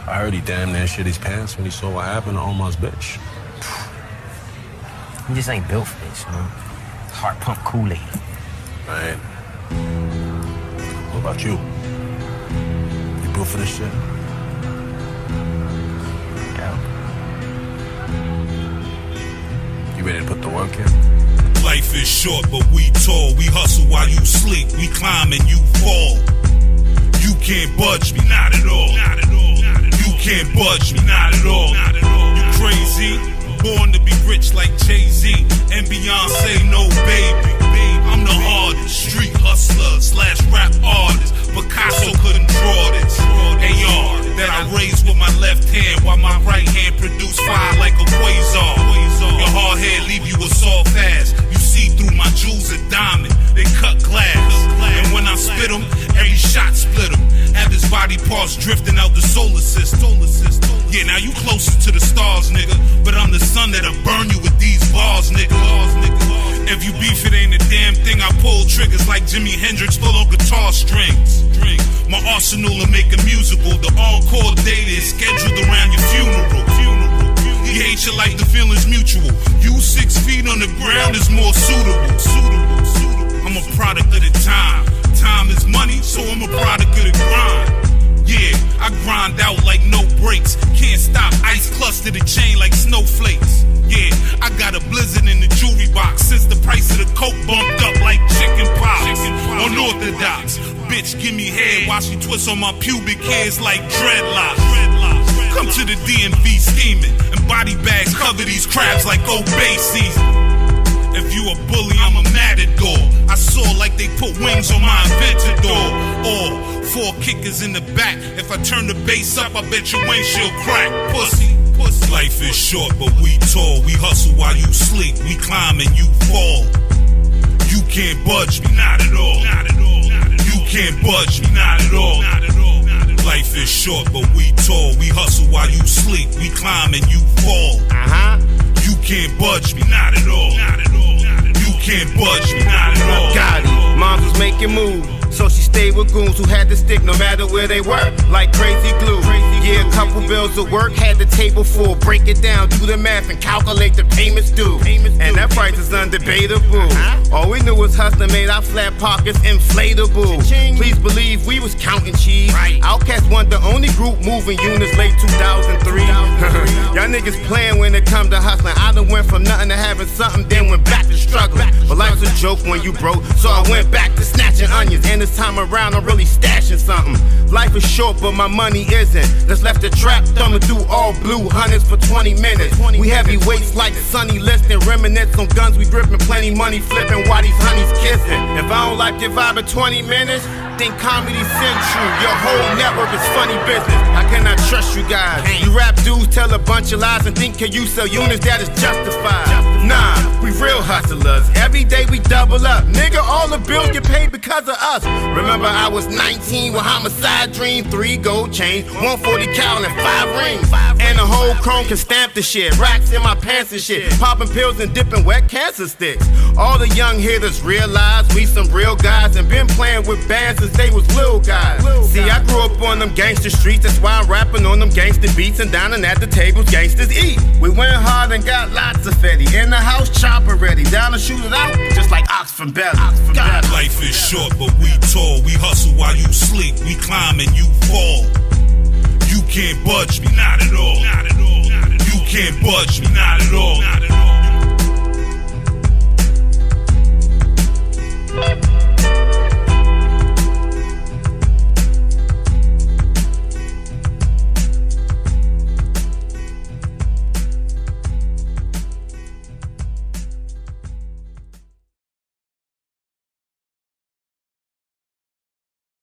I heard he damn near shit his pants when he saw what happened to Omar's bitch. He just ain't built for this, you know? Heart pump Kool-Aid. Right. What about you? You built for this shit? Yeah. You ready to put the work in? Life is short, but we tall. We hustle while you sleep. We climb and you fall. You can't budge me, not at all. Not at all. You can't budge me, not at all. Not at all. You crazy? Born to be rich like Jay-Z and Beyonce, no baby. I'm the hardest street hustler / rap artist. Picasso couldn't draw this. AR that I raised with my left hand while my right hand produced fire like a quasar. Your hard head leave you a soft ass. You see through my jewels a diamond. They cut glass. And when I spit them, every shot split them. Have his body parts drifting out the solar system. Yeah, now you closer to the stars, nigga. But I'm the sun that'll burn you with these bars, nigga. If you beef, it ain't a damn thing. I pull triggers like Jimi Hendrix, pull on guitar strings. My arsenal will make a musical. The encore date is scheduled around your funeral. You hate your life, the feeling's mutual. You 6 feet on the ground is more suitable. I'm a product of the time. Time is money, so I'm a product of the grind. Yeah, I grind out like no brakes. Can't stop, ice cluster the chain like snowflakes. Yeah, I got a blizzard in the jewelry box since the price of the coke bumped up like chicken pox. Unorthodox, bitch give me head while she twists on my pubic hairs like dreadlocks. Come to the DMV scheming and body bags cover these crabs like Obey season. If you a bully, I'm a matador. I saw like they put wings on my Aventador. Or 4 kickers in the back. If I turn the bass up, I bet your windshield crack. Pussy. Life is short, but we tall. We hustle while you sleep. We climb and you fall. You can't budge me, not at all. You can't budge me, not at all. Life is short, but we tall. We hustle while you sleep. We climb and you fall. You can't budge me, not at all. You can't budge me, not at all. Got it. Moms was making moves, so she stayed with goons who had to stick no matter where they were, like crazy glue. Yeah, a couple bills of work, had the table full. Break it down, do the math, and calculate the payments due. And that price is undebatable. All we knew was hustling made our flat pockets inflatable. Please believe we was counting cheese. Outkast wasn't the only group moving units late 2003. Y'all niggas playing when it come to hustling. I done went from nothing to having something, then went back to struggling. But life's a joke when you broke, so I went back to snatching onions. And this time around, I'm really stashing something. Life is short, but my money isn't. Just left the trap, thumbing through all blue hundreds for 20 minutes. We heavy weights like Sonny Liston. Reminisce on guns we gripping, plenty money flipping while these honeys kissing. If I don't like your vibe in 20 minutes, think Comedy Central. Your whole network is funny business. How can I trust you guys? You rap dudes tell a bunch of lies and think you sell units that is justified. Nah, we real hustlers. Every day we double up. Nigga, all the bills get paid because of us. Remember I was 19 with homicide dream, 3 gold chains, 140 cal and 5 rings. And the whole chrome can stamp the shit. Racks in my pants and shit. Popping pills and dipping wet cancer sticks. All the young hitters realize we some real guys and been playing with bands since they was little guys. See, I grew up on them gangster streets. That's why I'm rapping on them gangster beats. And down and at the tables, gangsters eat. We went hard and got lots of fetty. In the house, chopper ready. Down to shoot it out, just like Ox from Belly. Life is short, but we tall. We hustle while you sleep. We climb and you fall. You can't budge me, not at all. You can't budge me, not at all.